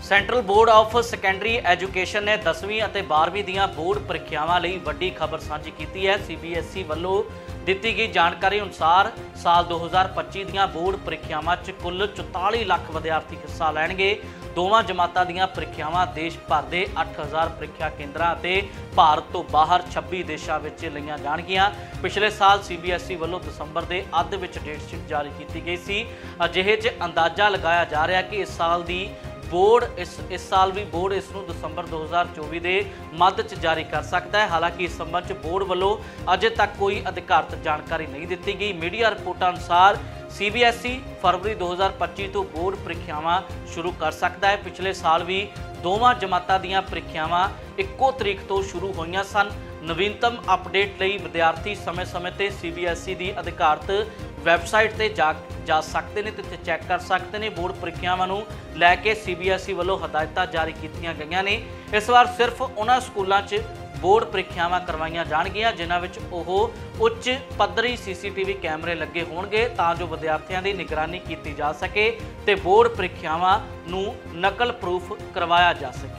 Central board of secondary education ਨੇ 10ਵੀਂ ਅਤੇ 12ਵੀਂ ਦੀਆਂ ਬੋਰਡ ਪ੍ਰੀਖਿਆਵਾਂ ਲਈ ਵੱਡੀ ਖਬਰ ਸਾਂਝੀ ਕੀਤੀ ਹੈ। CBSE ਵੱਲੋਂ ਦਿੱਤੀ ਗਈ ਜਾਣਕਾਰੀ ਅਨੁਸਾਰ ਸਾਲ 2025 ਦੀਆਂ ਬੋਰਡ ਪ੍ਰੀਖਿਆਵਾਂ 'ਚ ਕੁੱਲ 44 ਲੱਖ ਵਿਦਿਆਰਥੀ ਹਿੱਸਾ ਲੈਣਗੇ। ਦੋਵਾਂ ਜਮਾਤਾਂ ਦੀਆਂ ਪ੍ਰੀਖਿਆਵਾਂ ਦੇਸ਼ ਭਰ ਦੇ 8000 ਪ੍ਰੀਖਿਆ ਕੇਂਦਰਾਂ ਅਤੇ ਭਾਰਤ ਤੋਂ ਬਾਹਰ 26 ਦੇਸ਼ਾਂ ਵਿੱਚ ਲਈਆਂ ਜਾਣਗੀਆਂ। ਪਿਛਲੇ ਸਾਲ CBSE ਵੱਲੋਂ ਦਸੰਬਰ ਦੇ ਅੱਧ ਵਿੱਚ ਡੇਟਸ਼ੀਟ ਜਾਰੀ ਕੀਤੀ ਗਈ ਸੀ। ਅਜਿਹੇ 'ਚ ਅੰਦਾਜ਼ਾ ਲਗਾਇਆ ਜਾ ਰਿਹਾ ਕਿ ਇਸ ਸਾਲ ਦੀ बोर्ड इस साल भी बोर्ड इसनूं दिसंबर 2024 के मध्य च जारी कर सकता है। हालांकि इस संबंध च बोर्ड वालों अजे तक कोई अधिकारत जानकारी नहीं दी गई। मीडिया रिपोर्टां अनुसार CBSE फरवरी 2025 तो बोर्ड ਪ੍ਰੀਖਿਆਵਾਂ शुरू कर सकता है। पिछले साल भी दोवां जमातां दीयां ਪ੍ਰੀਖਿਆਵਾਂ ਇੱਕੋ तरीक तो शुरू होईयां सन। नवीनतम अपडेट लई विद्यार्थी समय समय ते CBSE की अधिकारत वैबसाइट ते जा सकते हैं ते चैक कर सकते हैं। बोर्ड ਪ੍ਰੀਖਿਆਵਾਂ ਨੂੰ ਲੈ के CBSE ਵੱਲੋਂ ਹਦਾਇਤਾਂ जारी कीतियां गईयां ने। इस बार सिर्फ उन्हां स्कूलों 'ਚ बोर्ड ਪ੍ਰੀਖਿਆਵਾਂ करवाईयां जाणगीਆਂ जिन्हां विच ओह उच्च पद्धरी CCTV कैमरे लगे होणगे तां जो विद्यार्थियों की निगरानी की जा सके ते बोर्ड ਪ੍ਰੀਖਿਆਵਾਂ ਨੂੰ नकल प्रूफ करवाया जा सके।